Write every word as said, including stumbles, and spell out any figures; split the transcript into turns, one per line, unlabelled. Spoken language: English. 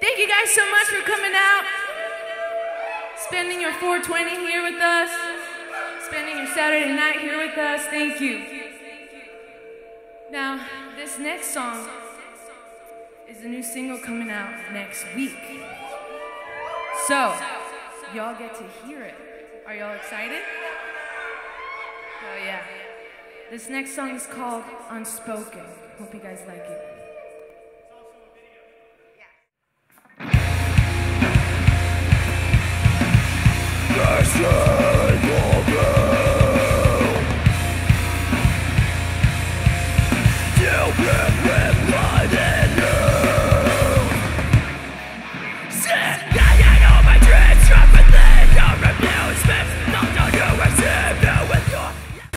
Thank you guys so much for coming out, spending your four twenty here with us, spending your Saturday night here with us. Thank you. Now, this next song is a new single coming out next week. So, y'all get to hear it. Are y'all excited? Oh yeah. This next song is called Unspoken. Hope you guys like it.
Yes, sir.